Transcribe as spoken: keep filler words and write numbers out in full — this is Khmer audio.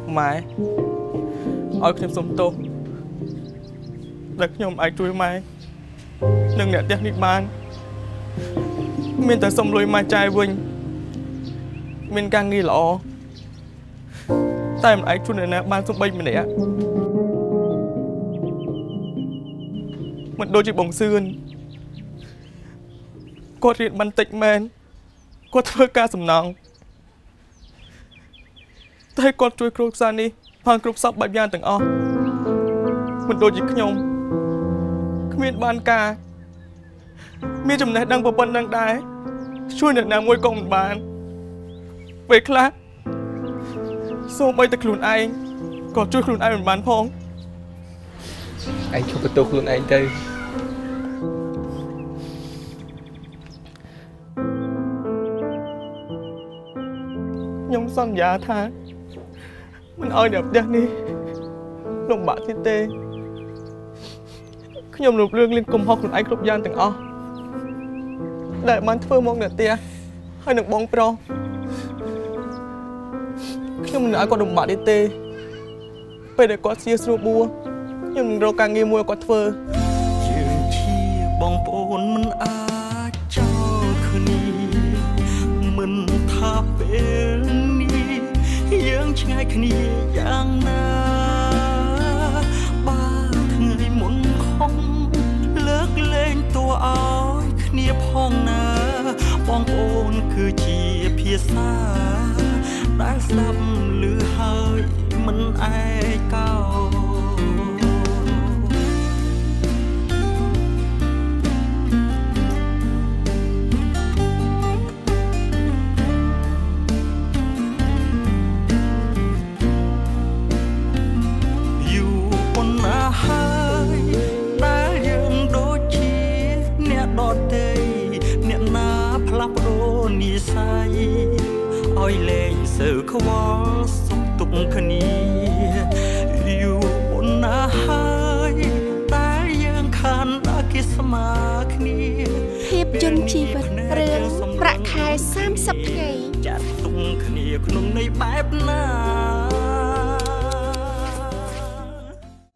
ម៉ែឲ្យខ្ញុំសុំទោសដែលខ្ញុំអាចជួយម៉ែនឹងអ្នកផ្ទះនេះបានមានតែសុំលុយម៉ែចាយវិញមានការងារល្អតែមិនអាចជួយអ្នកណាបានសូម្បីម្នាក់មិនដូចជាបងសឿនគាត់រៀនបន្តិចមែនគាត់ធ្វើការសំណងតែគាត់ជួយគ្រួសារនេះបានគ្រប់សពបែបយ៉ាងទាំងអស់មិនដូចជាខ្ញុំគ្មានបានការមានចំណេះដឹងប៉ុណ្ណឹងដែរជួយអ្នកណាមួយក៏មិនបានពេលខ្លះសូម្បីតែខ្លួនឯងក៏ជួយខ្លួនឯងមិនបានផងឯងឈប់បន្ទោសខ្លួនឯងទៅខ្ញុំសន្យាថាមិនឲ្យអ្នកផ្ទះនេះលំបាកទៀតទេខ្ញុំរំលឹកលៀនកំហុសខ្លួនឯងគ្រប់យ៉ាងទាំងអស់ដែលបានធ្វើមកអ្នកផ្ទះហើយនឹងបងប្រុសខ្ញុំមិនឲ្យគាត់លំបាកទៀតទេពេលដែលគាត់ជាស្រួលបួខ្ញុំនឹងរកការងារមួយឲ្យគាត់ធ្វើយើងជាបងប្អូនមិនអាចចោលគ្នាមិនថាពេលនេះយើងឆ្ងាយគ្នាយ៉ាងណាបើថ្ងៃមុនខំលើកលែងតួឲ្យគ្នាផងណាបងប្អូនគឺជាភាសាដែលស្ដាប់ឮហើយមិនឯកោឲ្យលែងសើខ្វល់សុខទុក្ខគ្នាយូរមុនណាស់ហើយតែយើងខានដល់គេស្មើគ្នាភាពយន្តជីវិតរឿងប្រាក់ខែសាមសិបថ្ងៃចាត់ទុំគ្នាក្នុងន័យបែបណា